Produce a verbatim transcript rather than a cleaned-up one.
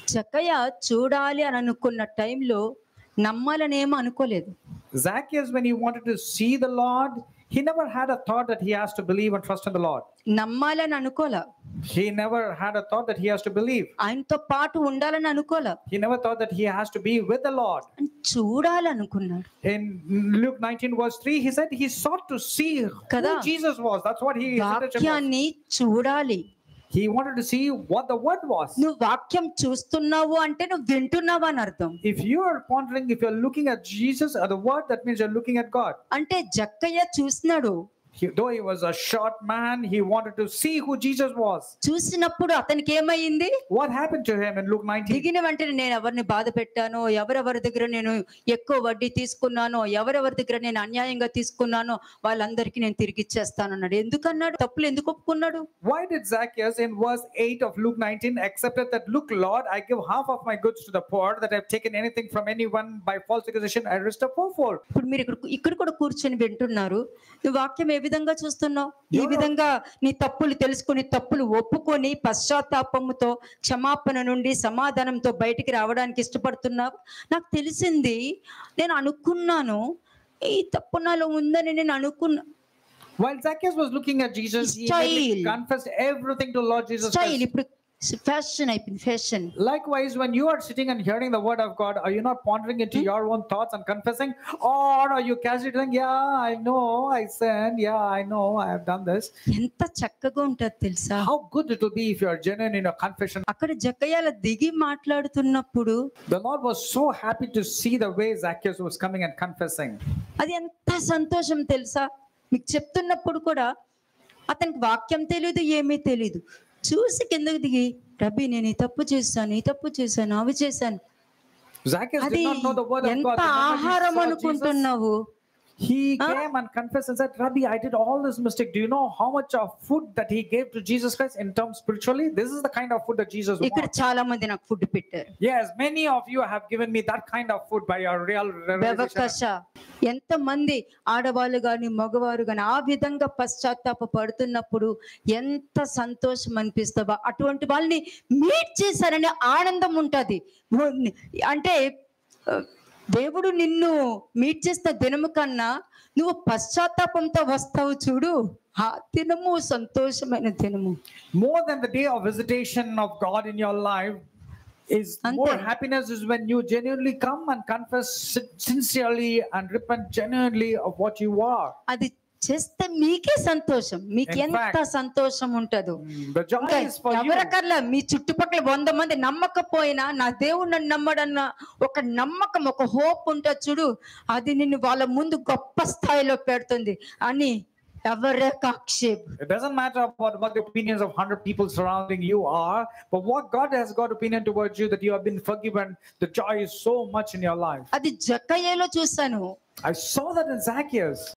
జక్కయ్య చూడాలి అని అనుకున్న టైంలో నమ్మాలనేమో అనుకోలేదు. Zacchaeus, when he wanted to see the Lord, he never had a thought that he has to believe and trust in the Lord. నమ్మాలని అనుకోలా. He never had a thought that he has to believe. ఆయనతో పాటు ఉండాలని అనుకోలా. He never thought that he has to be with the Lord. చూడాలనుకున్నాడు. In Luke nineteen verse three, he said he sought to see కదా? who Jesus was. That's what he వాక్యాన్ని చూడాలి. He wanted to see what the word was. నువ్వు వాక్యం చూస్తున్నావు అంటే నువ్వు వింటున్నావు అని అర్థం. If you are pondering, if you are looking at Jesus or the word, that means you are looking at God. అంటే జక్కయ్య చూస్తున్నాడు. He, though he was a short man, he wanted to see who Jesus was. చూసినప్పుడు అతనికి ఏమైంది? What happened to him in Luke nineteen? దిగిన వెంటనే నేను ఎవరిని బాధ పెట్టానో, ఎవరెవరి దగ్గర నేను ఎక్కువ వడ్డీ తీసుకున్నానో, ఎవరెవరి దగ్గర నేను అన్యాయంగా తీసుకున్నానో వాళ్ళందరికీ నేను తిరిగి ఇచ్చేస్తాను అన్నాడు. ఎందుకన్నాడు? తప్పులు ఎందుకు ఒప్పుకున్నాడు? Why did Zacchaeus in verse eight of Luke nineteen accepted that, look Lord, I give half of my goods to the poor, that I've taken anything from anyone by false accusation, I restore fourfold. ఇప్పుడు మీరు ఇక్కడ ఇక్కడ కూడా కూర్చొని వింటున్నారు. ఈ వాక్యం ఏ విధంగా చూస్తున్నావు? ఈ విధంగా నీ తప్పులు తెలుసుకొని తప్పులు ఒప్పుకొని పశ్చాత్తాపముతో క్షమాపణ నుండి సమాధానంతో బయటికి రావడానికి ఇష్టపడుతున్నావు. నాకు తెలిసింది, నేను అనుకున్నాను ఈ తప్పు నాలో ఉందని నేను అనుకున్నా. While Zacchaeus was looking at Jesus, he confessed everything to Lord Jesus Christ. ఇప్పుడు ఫ్యాషన్ అయిపోయింది, fashion. Likewise, when you are sitting and hearing the word of God, are you not pondering into your own thoughts and confessing, or are you casually saying, yeah, I know I sinned, yeah, I know I have done this? ఎంత చక్కగా ఉంటది తెలుసా? How good it will be if you are genuine in your confession. అక్కడ జక్కయ్య దిగి మాట్లాడుతున్నప్పుడు the Lord was so happy to see the way Zacchaeus was coming and confessing. అది ఎంత సంతోషం తెలుసా? మీకు చెప్తున్నప్పుడు కూడా అతనికి వాక్యం తెలియదు, ఏమీ తెలియదు. చూసి కిందకి దిగి, రబ్బీ నేను ఈ తప్పు చేశాను, ఈ తప్పు చేశాను, అవి చేశాను. అది ఎంత ఆహారం అనుకుంటున్నావు? He came and confessed and said, Rabbi, I did all this mistake. Do you know how much of food that he gave to Jesus Christ in terms spiritually? This is the kind of food that Jesus wants. ఇక్కడ చాలా మంది నాకు food పెట్టారు. Yes, many of you have given me that kind of food by your real revelation. ఎంత మంది ఆడవాళ్ళు గాని మగవారు గాని ఆ విధంగా పశ్చాత్తాప పడుతున్నప్పుడు ఎంత సంతోషం అనిపిస్తుందో, అటువంటి వాళ్ళని మీట్ చేశారనే ఆనందం ఉంటది. అంటే దేవుడు నిన్ను మీట్ చేసిన దినము కన్నా నువ్వు పశ్చాత్తాపంతో వస్తావు చూడు, ఆ దినము సంతోషమైన దినము. More than the day of visitation of God in your life is more happiness is when you genuinely come and confess sincerely and repent genuinely of what you are. అది చేస్తే మీకే సంతోషం, మీకు ఎంత సంతోషం ఉంటదో. ఎవరికల్లా మీ చుట్టుపక్కల వంద మంది నమ్మకపోయినా నా దేవుడు నన్ను నమ్మడన్న ఒక నమ్మకం, ఒక హోప్ ఉంటుంది చూడు, అది నిన్ను వాళ్ళ ముందు గొప్ప స్థాయిలో పెడుతుంది అని It doesn't matter about what the opinions of one hundred people surrounding you are, but what God has got opinion towards you, that you have been forgiven, the joy is so much in your life. అది జక్కయ్యలో చూసాను. I saw that in Zacchaeus.